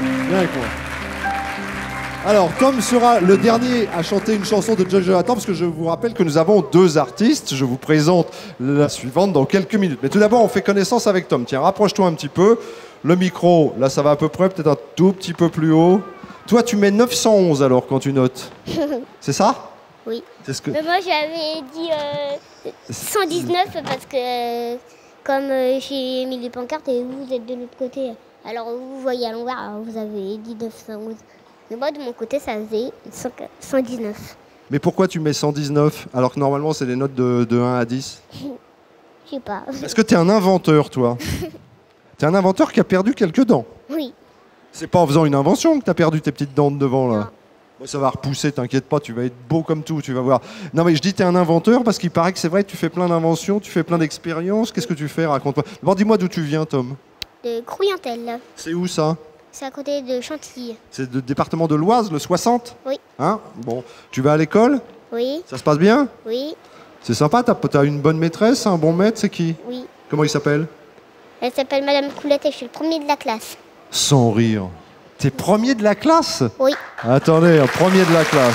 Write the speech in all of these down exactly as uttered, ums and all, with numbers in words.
Viens avec moi. Alors, Tom sera le dernier à chanter une chanson de Joyce Jonathan, parce que je vous rappelle que nous avons deux artistes. Je vous présente la suivante dans quelques minutes. Mais tout d'abord, on fait connaissance avec Tom. Tiens, rapproche-toi un petit peu. Le micro, là, ça va à peu près, peut-être un tout petit peu plus haut. Toi, tu mets neuf cent onze alors quand tu notes. C'est ça? Oui. C'est ce que... Mais moi, j'avais dit euh, cent dix-neuf parce que euh, comme euh, j'ai mis les pancartes et vous êtes de l'autre côté, alors vous voyez à l'envers, alors vous avez dit neuf cent onze. Mais moi, de mon côté, ça faisait cent dix-neuf. Mais pourquoi tu mets cent dix-neuf alors que normalement, c'est des notes de, de un à dix? Je sais pas. Est-ce que tu es un inventeur, toi? Tu es un inventeur qui a perdu quelques dents? Oui. C'est pas en faisant une invention que tu as perdu tes petites dents de devant, là? Non. Bon, ça va repousser, t'inquiète pas, tu vas être beau comme tout, tu vas voir. Non, mais je dis tu es un inventeur parce qu'il paraît que c'est vrai que tu fais plein d'inventions, tu fais plein d'expériences. Qu'est-ce que tu fais? Raconte-moi. D'abord, dis-moi d'où tu viens, Tom. De Crouyantel. C'est où, ça? C'est à côté de Chantilly. C'est le département de l'Oise, le soixante? Oui. Hein? Bon. Tu vas à l'école? Oui. Ça se passe bien? Oui. C'est sympa, t'as as une bonne maîtresse, un bon maître, c'est qui? Oui. Comment il s'appelle? Elle s'appelle Madame Coulette et je suis le premier de la classe. Sans rire. T'es premier de la classe? Oui. Attendez, un premier de la classe.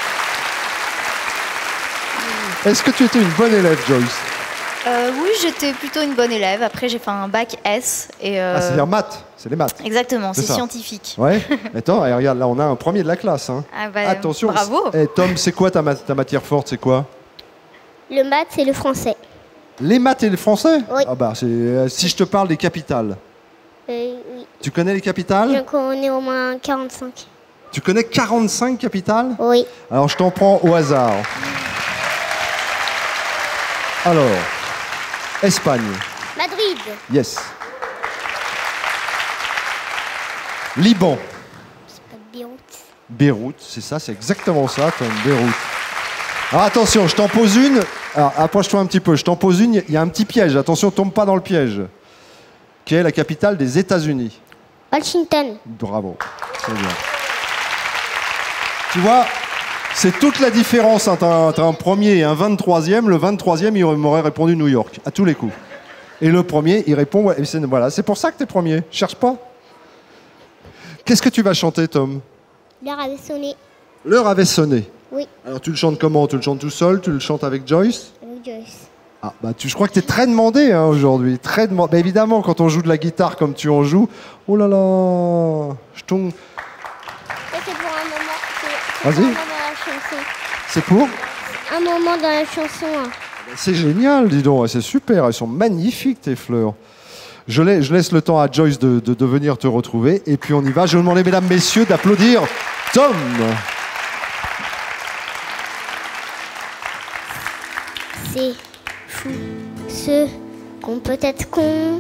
Est-ce que tu étais une bonne élève, Joyce? Euh, oui, j'étais plutôt une bonne élève. Après, j'ai fait un bac S. Et euh... Ah, c'est-à-dire maths, c'est les maths. Exactement, c'est ça. Scientifique. Ouais. Attends, et regarde, là, on a un premier de la classe. Hein. Ah bah, attention. bravo. Eh, Tom, c'est quoi ta, ma ta matière forte? C'est quoi? Le maths, c'est le français. Les maths et le français? Oui. Ah bah, c'est euh, si je te parle des capitales. Euh, oui. Tu connais les capitales? J'en connais au moins quarante-cinq. Tu connais quarante-cinq capitales? Oui. Alors, je t'en prends au hasard. Alors, Espagne. Madrid. Yes. Liban. C'est pas Beyrouth. Beyrouth, c'est ça, c'est exactement ça, Tom, Beyrouth. Alors attention, je t'en pose une. Alors approche-toi un petit peu, je t'en pose une, il y a un petit piège, attention, tombe pas dans le piège. Quelle est la capitale des États-Unis? Washington. Bravo, c'est bien. Tu vois, c'est toute la différence entre un, entre un premier et un vingt-troisième. Le vingt-troisième, il m'aurait répondu New York, à tous les coups. Et le premier, il répond, ouais, c'est, voilà, c'est pour ça que t'es premier, cherche pas. Qu'est-ce que tu vas chanter, Tom? L'heure avait sonné. L'heure avait sonné. Oui, Alors tu le chantes comment? Tu le chantes tout seul? Tu le chantes avec Joyce? avec Joyce. Ah bah tu, je crois que tu es très demandé hein, aujourd'hui. Très demandé. Bah, évidemment, quand on joue de la guitare comme tu en joues, oh là là, je tombe. Ça, c'est pour un moment. C'est, c'est Vas-y. pour un moment dans la chanson. C'est pour? Un moment dans la chanson. hein. C'est génial, dis donc. C'est super. Elles sont magnifiques tes fleurs. Je, la- je laisse le temps à Joyce de, de, de venir te retrouver. Et puis on y va. Je vais demander, mesdames, messieurs, d'applaudir Tom. C'est fou. Ceux qu'on peut être con.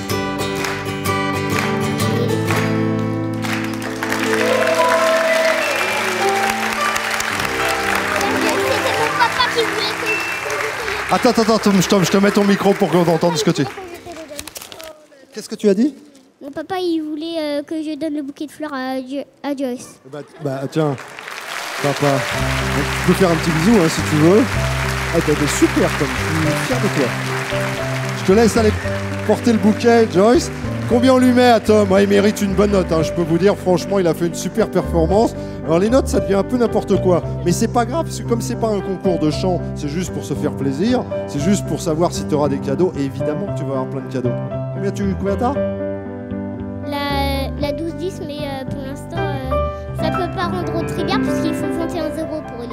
C'était mon papa qui voulait que je- Attends, attends, attends, Tom, je te, je te mets ton micro pour qu'on entende ce que tu... Qu'est-ce que tu as dit? Mon papa, il voulait euh, que je donne le bouquet de fleurs à, Jo- à Joyce. Bah, bah, tiens, papa, tu peux faire un petit bisou hein, si tu veux. Ah, t'as été super, Tom, je suis fier de toi. Je te laisse aller porter le bouquet, Joyce. Combien on lui met à Tom? Ouais, il mérite une bonne note, hein, je peux vous dire, franchement, il a fait une super performance. Alors les notes, ça devient un peu n'importe quoi. Mais c'est pas grave, parce que comme c'est pas un concours de chant, c'est juste pour se faire plaisir, c'est juste pour savoir si tu auras des cadeaux, et évidemment que tu vas avoir plein de cadeaux. Combien tu combien t'as? La, la douze dix, mais euh, pour l'instant, euh, ça peut pas rendre très bien, puisqu'il faut vingt et un zéro pour